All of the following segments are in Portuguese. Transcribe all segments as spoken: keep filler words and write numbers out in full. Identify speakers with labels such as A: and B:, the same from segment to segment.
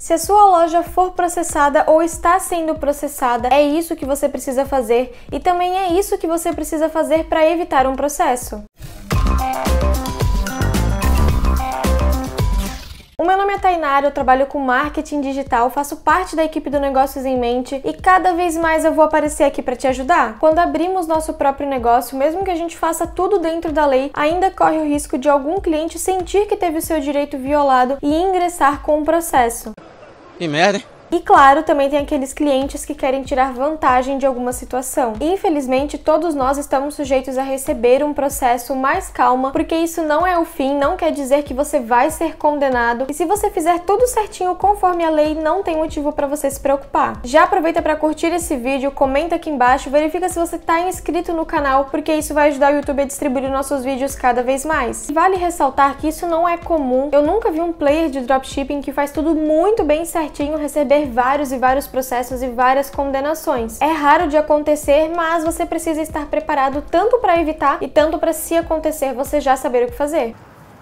A: Se a sua loja for processada ou está sendo processada, é isso que você precisa fazer e também é isso que você precisa fazer para evitar um processo. O meu nome é Tainara, eu trabalho com marketing digital, faço parte da equipe do Negócios em Mente e cada vez mais eu vou aparecer aqui para te ajudar. Quando abrimos nosso próprio negócio, mesmo que a gente faça tudo dentro da lei, ainda corre o risco de algum cliente sentir que teve o seu direito violado e ingressar com um processo.
B: Que merda, hein?
A: E claro, também tem aqueles clientes que querem tirar vantagem de alguma situação. Infelizmente, todos nós estamos sujeitos a receber um processo. Mais calma, porque isso não é o fim, não quer dizer que você vai ser condenado. E se você fizer tudo certinho conforme a lei, não tem motivo para você se preocupar. Já aproveita para curtir esse vídeo, comenta aqui embaixo, verifica se você está inscrito no canal, porque isso vai ajudar o YouTube a distribuir nossos vídeos cada vez mais. Vale ressaltar que isso não é comum. Eu nunca vi um player de dropshipping que faz tudo muito bem certinho receber vários e vários processos e várias condenações. É raro de acontecer, mas você precisa estar preparado tanto para evitar e tanto para, se acontecer, você já saber o que fazer.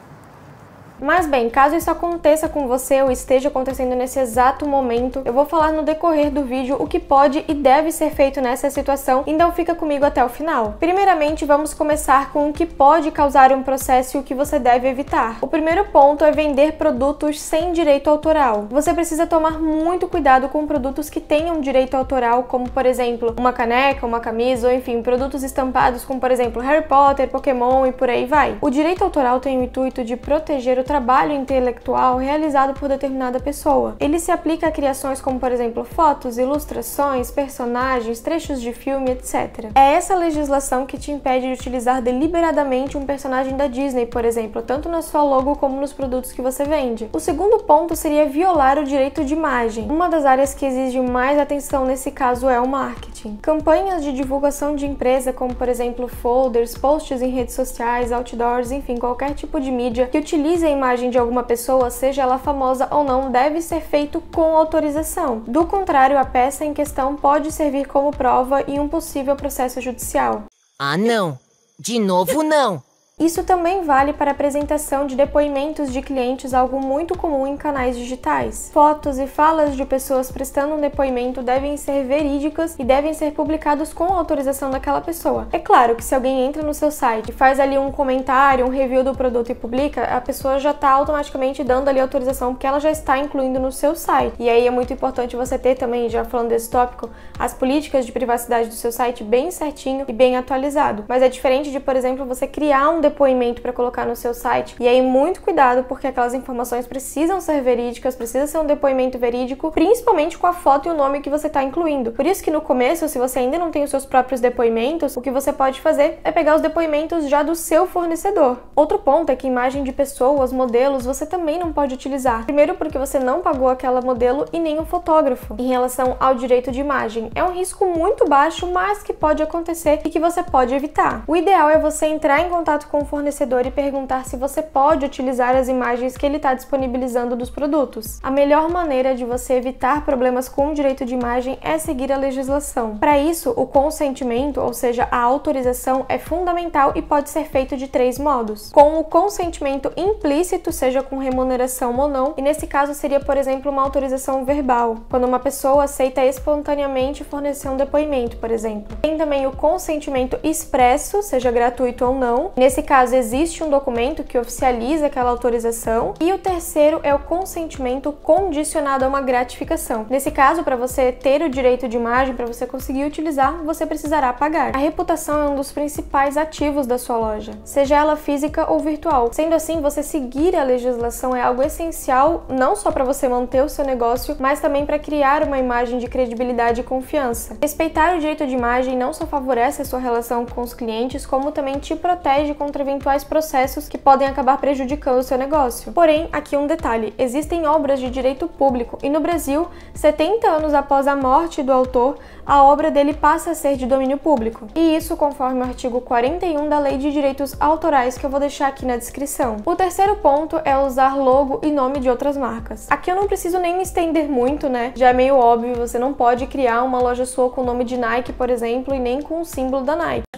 A: Mas bem, caso isso aconteça com você ou esteja acontecendo nesse exato momento, eu vou falar no decorrer do vídeo o que pode e deve ser feito nessa situação, então fica comigo até o final. Primeiramente, vamos começar com o que pode causar um processo e o que você deve evitar. O primeiro ponto é vender produtos sem direito autoral. Você precisa tomar muito cuidado com produtos que tenham direito autoral, como por exemplo, uma caneca, uma camisa, ou enfim, produtos estampados como por exemplo Harry Potter, Pokémon e por aí vai. O direito autoral tem o intuito de proteger o trabalho intelectual realizado por determinada pessoa. Ele se aplica a criações como, por exemplo, fotos, ilustrações, personagens, trechos de filme, etcétera. É essa legislação que te impede de utilizar deliberadamente um personagem da Disney, por exemplo, tanto na sua logo como nos produtos que você vende. O segundo ponto seria violar o direito de imagem. Uma das áreas que exige mais atenção nesse caso é o marketing. Campanhas de divulgação de empresa, como por exemplo folders, posts em redes sociais, outdoors, enfim, qualquer tipo de mídia que utilize a imagem de alguma pessoa, seja ela famosa ou não, deve ser feito com autorização. Do contrário, a peça em questão pode servir como prova em um possível processo judicial.
C: Ah, não! De novo, não!
A: Isso também vale para a apresentação de depoimentos de clientes, algo muito comum em canais digitais. Fotos e falas de pessoas prestando um depoimento devem ser verídicas e devem ser publicados com a autorização daquela pessoa. É claro que se alguém entra no seu site e faz ali um comentário, um review do produto e publica, a pessoa já está automaticamente dando ali autorização porque ela já está incluindo no seu site. E aí é muito importante você ter também, já falando desse tópico, as políticas de privacidade do seu site bem certinho e bem atualizado. Mas é diferente de, por exemplo, você criar um depoimento para colocar no seu site. E aí muito cuidado, porque aquelas informações precisam ser verídicas, precisa ser um depoimento verídico, principalmente com a foto e o nome que você está incluindo. Por isso que no começo, se você ainda não tem os seus próprios depoimentos, o que você pode fazer é pegar os depoimentos já do seu fornecedor. Outro ponto é que imagem de pessoas, modelos, você também não pode utilizar. Primeiro porque você não pagou aquela modelo e nem o fotógrafo. Em relação ao direito de imagem, é um risco muito baixo, mas que pode acontecer e que você pode evitar. O ideal é você entrar em contato com o fornecedor e perguntar se você pode utilizar as imagens que ele está disponibilizando dos produtos. A melhor maneira de você evitar problemas com o direito de imagem é seguir a legislação. Para isso, o consentimento, ou seja, a autorização, é fundamental e pode ser feito de três modos. Com o consentimento implícito, seja com remuneração ou não, e nesse caso seria, por exemplo, uma autorização verbal, quando uma pessoa aceita espontaneamente fornecer um depoimento, por exemplo. Tem também o consentimento expresso, seja gratuito ou não. Nesse caso, existe um documento que oficializa aquela autorização. E o terceiro é o consentimento condicionado a uma gratificação. Nesse caso, para você ter o direito de imagem, para você conseguir utilizar, você precisará pagar. A reputação é um dos principais ativos da sua loja, seja ela física ou virtual. Sendo assim, você seguir a legislação é algo essencial, não só para você manter o seu negócio, mas também para criar uma imagem de credibilidade e confiança. Respeitar o direito de imagem não só favorece a sua relação com os clientes, como também te protege contra eventuais processos que podem acabar prejudicando o seu negócio. Porém, aqui um detalhe: existem obras de direito público e no Brasil, setenta anos após a morte do autor, a obra dele passa a ser de domínio público. E isso conforme o artigo quarenta e um da Lei de Direitos Autorais, que eu vou deixar aqui na descrição. O terceiro ponto é usar logo e nome de outras marcas. Aqui eu não preciso nem me estender muito, né? Já é meio óbvio, você não pode criar uma loja sua com o nome de Nike, por exemplo, e nem com o símbolo da Nike.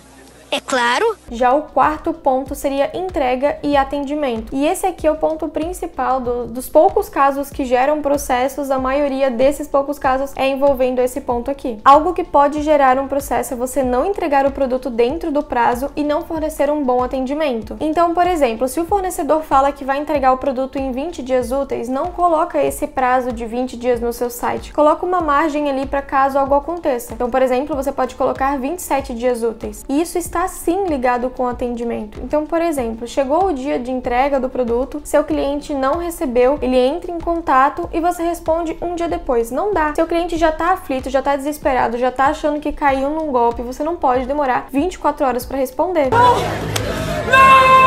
C: É claro.
A: Já o quarto ponto seria entrega e atendimento. E esse aqui é o ponto principal do, dos poucos casos que geram processos, a maioria desses poucos casos é envolvendo esse ponto aqui. Algo que pode gerar um processo é você não entregar o produto dentro do prazo e não fornecer um bom atendimento. Então, por exemplo, se o fornecedor fala que vai entregar o produto em vinte dias úteis, não coloca esse prazo de vinte dias no seu site. Coloca uma margem ali para caso algo aconteça. Então, por exemplo, você pode colocar vinte e sete dias úteis. E isso está sim ligado com o atendimento. Então, por exemplo, chegou o dia de entrega do produto, seu cliente não recebeu, ele entra em contato e você responde um dia depois. Não dá. Seu cliente já tá aflito, já tá desesperado, já tá achando que caiu num golpe, você não pode demorar vinte e quatro horas para responder. Não! Não!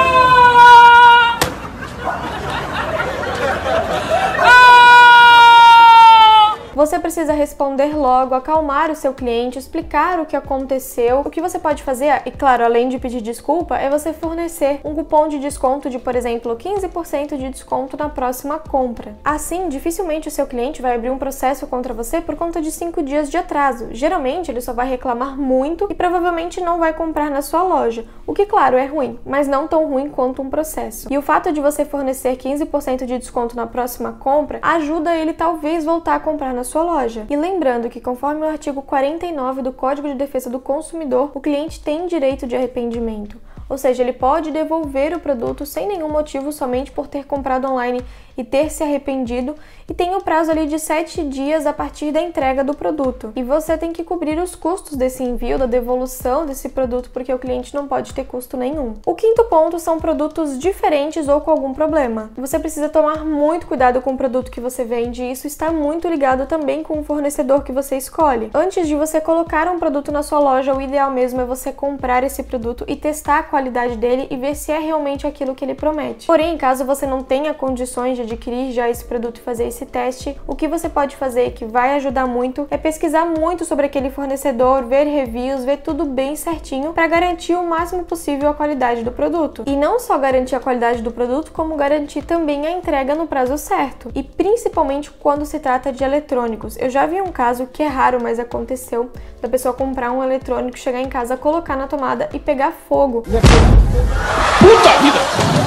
A: Você precisa responder logo, acalmar o seu cliente, explicar o que aconteceu. O que você pode fazer, e claro, além de pedir desculpa, é você fornecer um cupom de desconto de, por exemplo, quinze por cento de desconto na próxima compra. Assim, dificilmente o seu cliente vai abrir um processo contra você por conta de cinco dias de atraso. Geralmente, ele só vai reclamar muito e provavelmente não vai comprar na sua loja. O que, claro, é ruim, mas não tão ruim quanto um processo. E o fato de você fornecer quinze por cento de desconto na próxima compra ajuda ele talvez voltar a comprar na sua loja. E lembrando que, conforme o artigo quarenta e nove do Código de Defesa do Consumidor, o cliente tem direito de arrependimento. Ou seja, ele pode devolver o produto sem nenhum motivo somente por ter comprado online e ter se arrependido, e tem o prazo ali de sete dias a partir da entrega do produto. E você tem que cobrir os custos desse envio, da devolução desse produto, porque o cliente não pode ter custo nenhum. O quinto ponto são produtos diferentes ou com algum problema. Você precisa tomar muito cuidado com o produto que você vende, e isso está muito ligado também com o fornecedor que você escolhe. Antes de você colocar um produto na sua loja, o ideal mesmo é você comprar esse produto e testar a qualidade dele e ver se é realmente aquilo que ele promete. Porém, caso você não tenha condições de adquirir já esse produto e fazer esse teste, o que você pode fazer, que vai ajudar muito, é pesquisar muito sobre aquele fornecedor, ver reviews, ver tudo bem certinho para garantir o máximo possível a qualidade do produto. E não só garantir a qualidade do produto, como garantir também a entrega no prazo certo. E principalmente quando se trata de eletrônicos. Eu já vi um caso que é raro, mas aconteceu, da pessoa comprar um eletrônico, chegar em casa, colocar na tomada e pegar fogo.
B: Puta vida!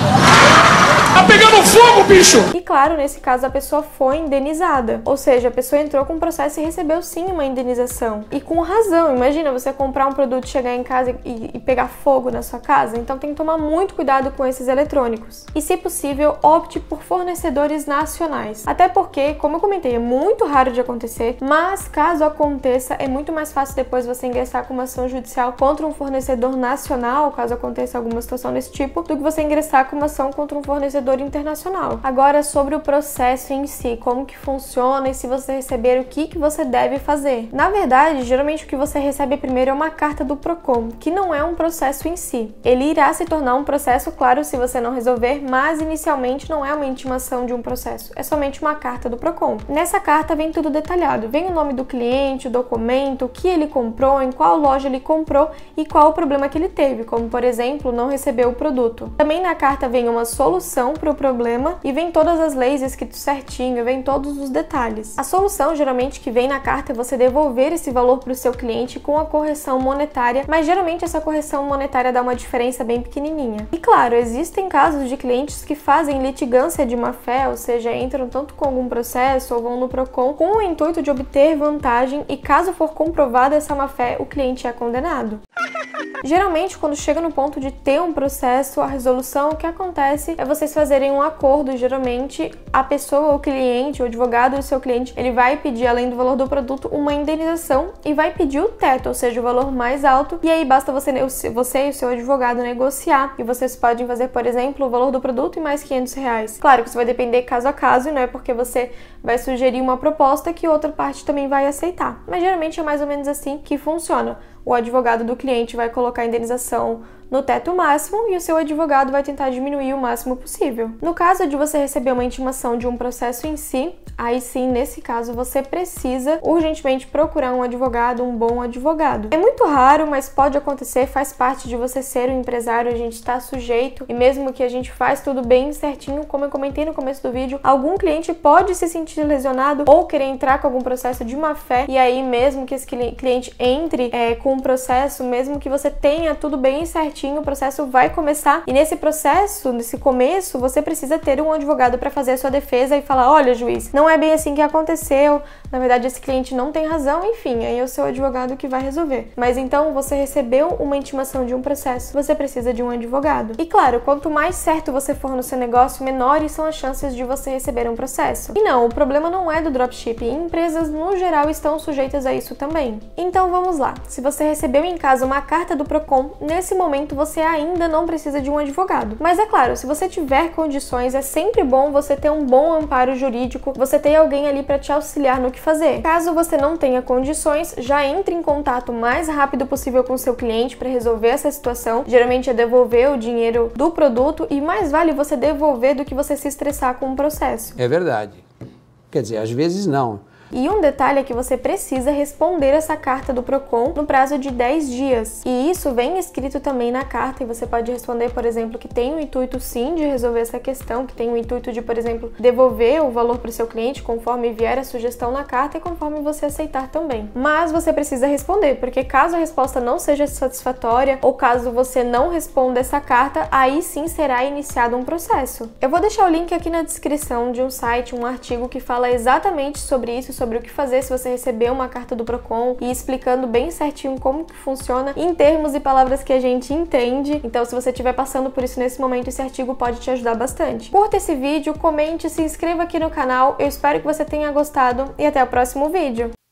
B: Tá pegando fogo, bicho!
A: E claro, nesse caso a pessoa foi indenizada. Ou seja, a pessoa entrou com um processo e recebeu sim uma indenização. E com razão. Imagina você comprar um produto, chegar em casa e, e pegar fogo na sua casa. Então tem que tomar muito cuidado com esses eletrônicos. E se possível, opte por fornecedores nacionais. Até porque, como eu comentei, é muito raro de acontecer, mas caso aconteça, é muito mais fácil depois você ingressar com uma ação judicial contra um fornecedor nacional, caso aconteça alguma situação desse tipo, do que você ingressar com uma ação contra um fornecedor internacional. Agora, sobre o processo em si, como que funciona e se você receber, o que que você deve fazer. Na verdade, geralmente o que você recebe primeiro é uma carta do Procon, que não é um processo em si. Ele irá se tornar um processo, claro, se você não resolver, mas inicialmente não é uma intimação de um processo, é somente uma carta do Procon. Nessa carta vem tudo detalhado, vem o nome do cliente, o documento, o que ele comprou, em qual loja ele comprou e qual o problema que ele teve, como por exemplo, não recebeu o produto. Também na carta vem uma solução para o problema e vem todas as leis escritas certinho, vem todos os detalhes. A solução geralmente que vem na carta é você devolver esse valor para o seu cliente com a correção monetária, mas geralmente essa correção monetária dá uma diferença bem pequenininha. E claro, existem casos de clientes que fazem litigância de má fé, ou seja, entram tanto com algum processo ou vão no Procon com o intuito de obter vantagem e caso for comprovada essa má fé, o cliente é condenado. Geralmente, quando chega no ponto de ter um processo, a resolução, o que acontece é vocês fazerem um acordo. Geralmente, a pessoa, o cliente, o advogado do seu cliente, ele vai pedir, além do valor do produto, uma indenização e vai pedir o teto, ou seja, o valor mais alto. E aí basta você, você e o seu advogado negociar. E vocês podem fazer, por exemplo, o valor do produto e mais quinhentos reais. Claro que isso vai depender caso a caso, não é porque você vai sugerir uma proposta que outra parte também vai aceitar. Mas geralmente é mais ou menos assim que funciona. O advogado do cliente vai colocar a indenização no teto máximo e o seu advogado vai tentar diminuir o máximo possível. No caso de você receber uma intimação de um processo em si, aí sim, nesse caso, você precisa urgentemente procurar um advogado, um bom advogado. É muito raro, mas pode acontecer, faz parte de você ser um empresário, a gente está sujeito, e mesmo que a gente faz tudo bem certinho, como eu comentei no começo do vídeo, algum cliente pode se sentir lesionado ou querer entrar com algum processo de má fé, e aí mesmo que esse cliente entre é, com um processo, mesmo que você tenha tudo bem certinho, o processo vai começar, e nesse processo, nesse começo, você precisa ter um advogado para fazer a sua defesa e falar, olha, juiz, não é bem assim que aconteceu, na verdade esse cliente não tem razão, enfim, aí é o seu advogado que vai resolver. Mas então você recebeu uma intimação de um processo, você precisa de um advogado. E claro, quanto mais certo você for no seu negócio, menores são as chances de você receber um processo. E não, o problema não é do dropshipping, empresas no geral estão sujeitas a isso também. Então vamos lá, se você recebeu em casa uma carta do Procon, nesse momento você ainda não precisa de um advogado. Mas é claro, se você tiver condições, é sempre bom você ter um bom amparo jurídico, você ter alguém ali para te auxiliar no que fazer. Caso você não tenha condições, já entre em contato o mais rápido possível com o seu cliente para resolver essa situação. Geralmente é devolver o dinheiro do produto e mais vale você devolver do que você se estressar com o processo.
D: É verdade. Quer dizer, às vezes não.
A: E um detalhe é que você precisa responder essa carta do Procon no prazo de dez dias. E isso vem escrito também na carta e você pode responder, por exemplo, que tem o intuito sim de resolver essa questão, que tem o intuito de, por exemplo, devolver o valor para o seu cliente conforme vier a sugestão na carta e conforme você aceitar também. Mas você precisa responder, porque caso a resposta não seja satisfatória ou caso você não responda essa carta, aí sim será iniciado um processo. Eu vou deixar o link aqui na descrição de um site, um artigo que fala exatamente sobre isso, sobre o que fazer se você receber uma carta do Procon e explicando bem certinho como que funciona em termos e palavras que a gente entende. Então, se você estiver passando por isso nesse momento, esse artigo pode te ajudar bastante. Curta esse vídeo, comente, se inscreva aqui no canal. Eu espero que você tenha gostado e até o próximo vídeo.